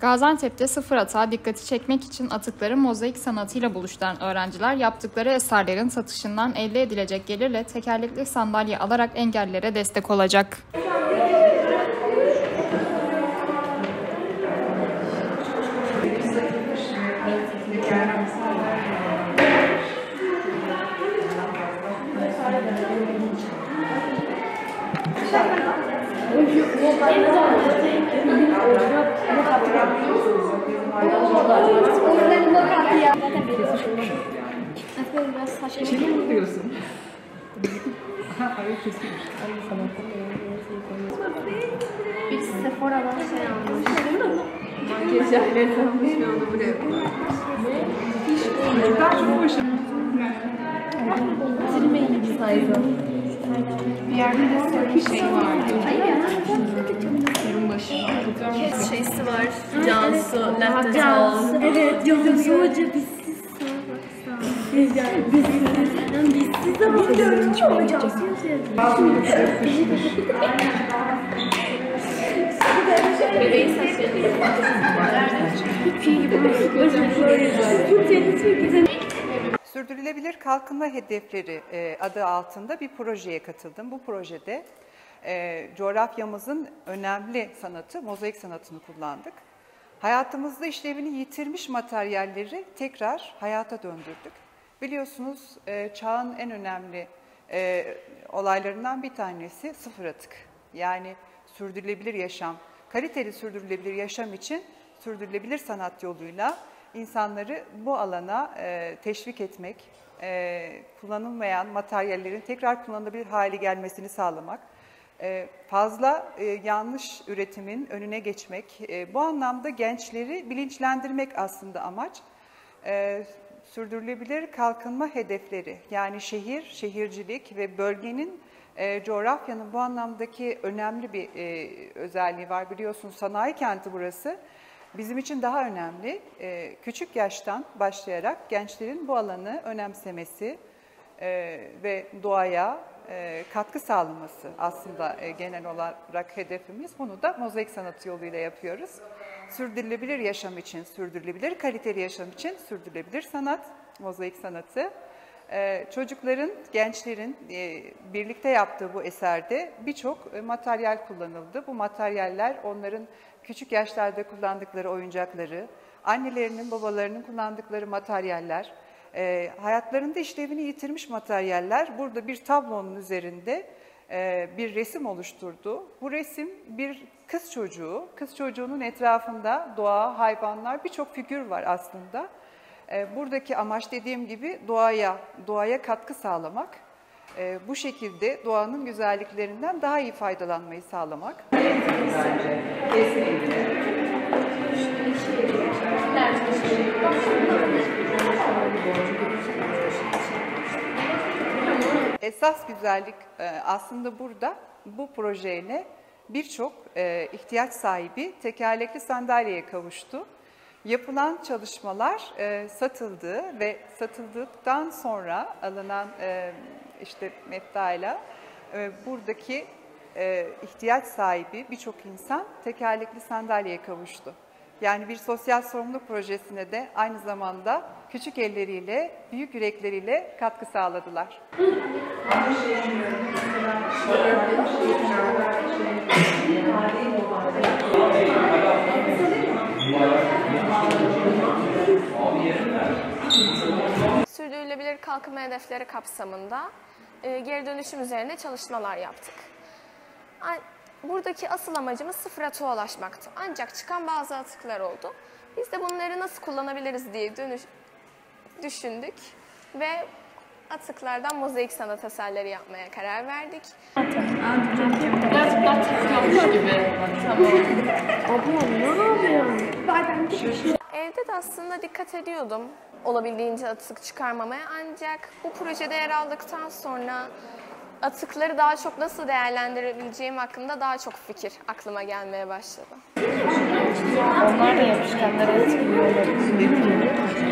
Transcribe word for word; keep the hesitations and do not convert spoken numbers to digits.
Gaziantep'te sıfır atığa dikkati çekmek için atıkları mozaik sanatıyla buluşturan öğrenciler yaptıkları eserlerin satışından elde edilecek gelirle tekerlekli sandalye alarak engellilere destek olacak. Şimdi mi diyorsun? Hayır, kesilmiş. Bir Sephora'dan şey almış. Makyaj yerleri tanımış ve onu buraya koymuş. Çocuklar çok başarılı. Bitirmeyin saygı. Bir yerde de bir şey vardı. Yarın başı var. Şeysi var. Cansu, Latte Cansu. Evet, Cansu Hoca bizsiz sağ. Bizsiz. Bizsiz ama bilmiyorum ki o Cansu bebeğin saçları. Sürdürülebilir Kalkınma Hedefleri adı altında bir projeye katıldım. Bu projede e, coğrafyamızın önemli sanatı, mozaik sanatını kullandık. Hayatımızda işlevini yitirmiş materyalleri tekrar hayata döndürdük. Biliyorsunuz e, çağın en önemli e, olaylarından bir tanesi sıfır atık. Yani sürdürülebilir yaşam, kaliteli sürdürülebilir yaşam için sürdürülebilir sanat yoluyla insanları bu alana e, teşvik etmek, e, kullanılmayan materyallerin tekrar kullanılabilir hale gelmesini sağlamak, e, fazla e, yanlış üretimin önüne geçmek, e, bu anlamda gençleri bilinçlendirmek aslında amaç. E, sürdürülebilir kalkınma hedefleri, yani şehir, şehircilik ve bölgenin, e, coğrafyanın bu anlamdaki önemli bir e, özelliği var. Biliyorsunuz sanayi kenti burası. Bizim için daha önemli, küçük yaştan başlayarak gençlerin bu alanı önemsemesi ve doğaya katkı sağlaması aslında genel olarak hedefimiz. Bunu da mozaik sanatı yoluyla yapıyoruz. Sürdürülebilir yaşam için, sürdürülebilir kaliteli yaşam için sürdürülebilir sanat, mozaik sanatı. Çocukların, gençlerin birlikte yaptığı bu eserde birçok materyal kullanıldı. Bu materyaller onların küçük yaşlarda kullandıkları oyuncakları, annelerinin, babalarının kullandıkları materyaller, hayatlarında işlevini yitirmiş materyaller. Burada bir tablonun üzerinde bir resim oluşturdu. Bu resim bir kız çocuğu, kız çocuğunun etrafında doğa, hayvanlar, birçok figür var aslında. Buradaki amaç dediğim gibi doğaya, doğaya katkı sağlamak. Bu şekilde doğanın güzelliklerinden daha iyi faydalanmayı sağlamak. Esas güzellik aslında burada bu projeyle birçok ihtiyaç sahibi tekerlekli sandalyeye kavuştu. Yapılan çalışmalar e, satıldı ve satıldıktan sonra alınan e, işte meftayla e, buradaki e, ihtiyaç sahibi birçok insan tekerlekli sandalyeye kavuştu. Yani bir sosyal sorumluluk projesine de aynı zamanda küçük elleriyle, büyük yürekleriyle katkı sağladılar. Sürdürülebilir kalkınma hedefleri kapsamında e, geri dönüşüm üzerine çalışmalar yaptık. Buradaki asıl amacımız sıfır atığa ulaşmaktı. Ancak çıkan bazı atıklar oldu. Biz de bunları nasıl kullanabiliriz diye dönüş, düşündük ve atıklardan mozaik sanat eserleri yapmaya karar verdik. Birazcık daha tıklanmış gibi. Tamam. Abla ne yapıyorsun? Evde de aslında dikkat ediyordum olabildiğince atık çıkarmamaya, ancak bu projede yer aldıktan sonra atıkları daha çok nasıl değerlendirebileceğim hakkında daha çok fikir aklıma gelmeye başladı. Onlar da yapışkanları etkiliyorlar.